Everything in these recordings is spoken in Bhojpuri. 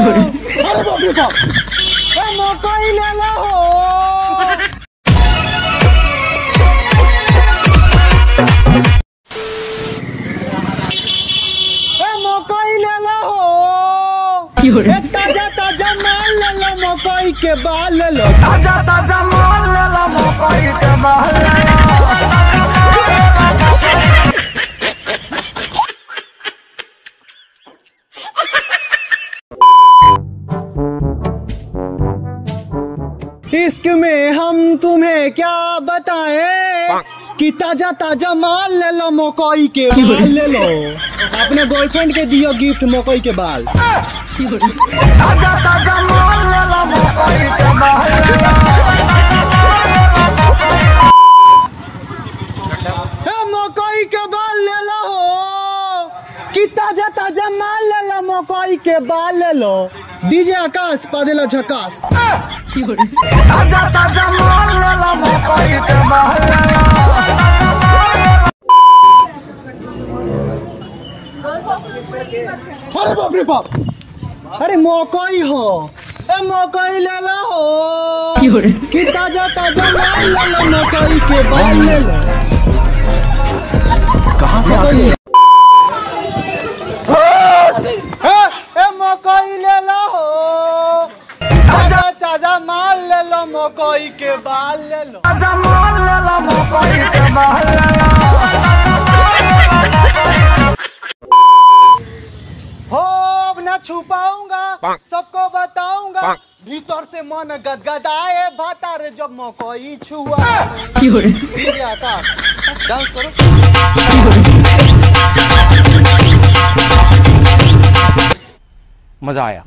अरे बाप रे बाप, मकई ले लो हो। मकई ले लो हो। ताजा ताजा माल ले लो, मकई के बाल ले लो। ताजा ताजा माल ले लो, मकई के बाल ले लो। इश्क में हम तुम्हें क्या बताएं कि ताजा ताजा माल ले लो, मकई के बाल ले लो। अपने गर्लफ्रेंड के दियो गिफ्ट मकई के बाल। ताजा ताजा माल ले लो, मकई के बाल ले लो। मकई के बाल ले लो कि ताजा ताजा माल ले लो, मकई के बाल ले लो। डीजे आकाश पादेला झकास। ताजा ताजा माल ले लो, मकई के बाल ले लो। अरे बाप रे बाप, अरे मकई हो, मकई ले लो हो कि ताजा ताजा माल ले लो, मकई के बाल ले लो। कहाँ से आ गई? मकई ले लो हो, ताजा ताजा माल ले लो, मकई के बाल ले लो। ताजा माल ले लो, मकई के बाल ले लो। हो न छुपाऊंगा, सबको बताऊंगा, भीतर से मन गदगदाए भातार जब मकई छुआ। डांस करो। मजा आया।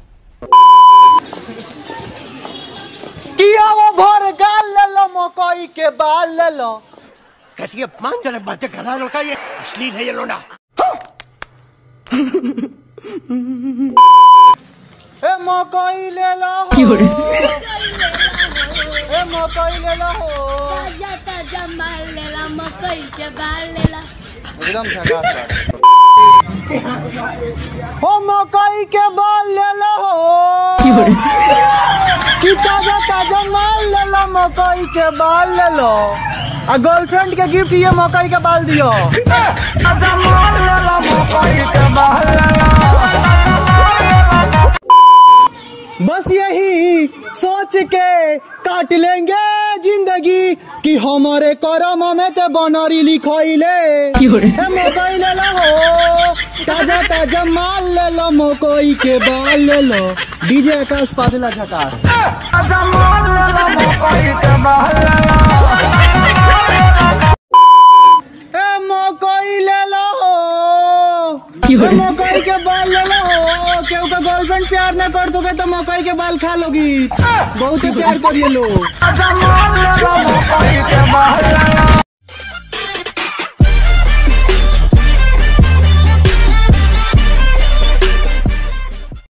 किया वो भर गाल ले लो, मकई के बाल ले लो। कैसी अपमानजनक बातें कर रहा है लड़का, ये अश्लील है ये लोना। मकई ले लो हो, मकई ले लो हो। ताजा ताजा माल ले लो, मकई के बाल ले लो। एकदम झकास। हो मकई के बाल ले लो हो कि ताजा ताजा माल ले लो, मकई के बाल ले लो। आ गर्लफ्रेंड के गिफ्ट ये मकई के बाल दियो। ताजा माल ले लो, मकई के बाल ले लो। बस यही सोच के काट लेंगे जिंदगी कि हमारे करम में ते बनरी लिखोइले। मकई ले लो हो, ताजा ताजा माल ले लो, मकई के बाल ले लो। डीजे आकाश पादेला झकास। ताजा माल ले लो, मकई के बाल ले लो। मकई ले लो हो, मकई के बाल ले लो हो। केहू का गर्लफ्रेंड प्यार न कर दोगे तो मकई के बाल खा लोगी। बहुत प्यार करिए लोग।